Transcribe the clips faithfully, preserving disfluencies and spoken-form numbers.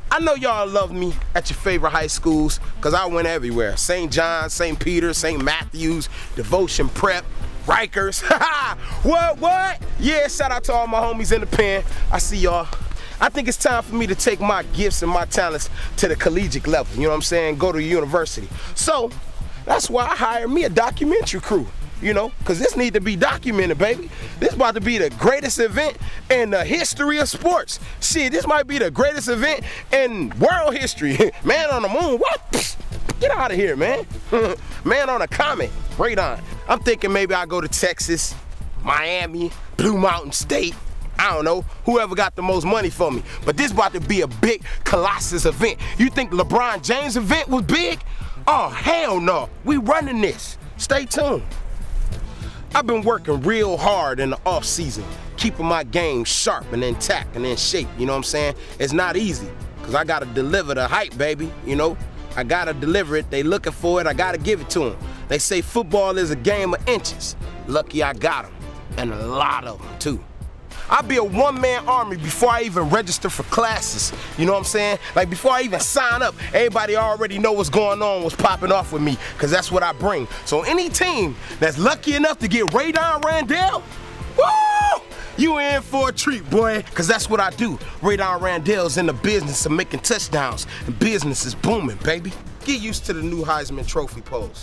I know y'all love me at your favorite high schools, because I went everywhere. Saint John's, Saint Peter's, Saint Matthew's, Devotion Prep, Rikers. What, what? Yeah, shout out to all my homies in the pen. I see y'all. I think it's time for me to take my gifts and my talents to the collegiate level, you know what I'm saying? Go to university. So, that's why I hired me a documentary crew, you know? Because this need to be documented, baby. This about to be the greatest event in the history of sports. Shit, this might be the greatest event in world history. Man on the moon, what? Get out of here, man. Man on a comet, Radon. I'm thinking maybe I go to Texas, Miami, Blue Mountain State. I don't know, whoever got the most money for me. But this about to be a big Colossus event. You think LeBron James event was big? Oh, hell no. We running this. Stay tuned. I've been working real hard in the off season, keeping my game sharp and intact and in shape, you know what I'm saying? It's not easy, because I gotta deliver the hype, baby, you know? I gotta deliver it, they looking for it, I gotta give it to them. They say football is a game of inches. Lucky I got them, and a lot of them too. I'll be a one-man army before I even register for classes, you know what I'm saying? Like before I even sign up, everybody already know what's going on, what's popping off with me, because that's what I bring. So any team that's lucky enough to get Radon Randell, woo! You in for a treat, boy, because that's what I do. Radon Randell's in the business of making touchdowns, and business is booming, baby. Get used to the new Heisman Trophy pose,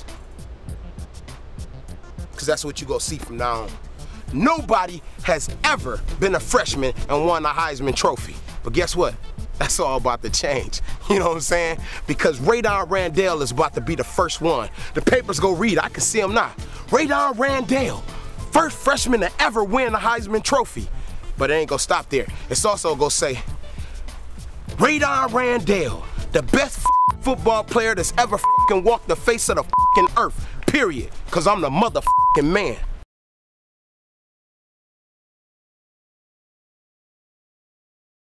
because that's what you gonna see from now on. Nobody has ever been a freshman and won a Heisman Trophy. But guess what? That's all about to change. You know what I'm saying? Because Radon Randell is about to be the first one. The papers go read, I can see him now. Radon Randell, first freshman to ever win a Heisman Trophy. But it ain't gonna stop there. It's also gonna say, Radon Randell, the best football player that's ever walked the face of the earth, period. Because I'm the motherfucking man.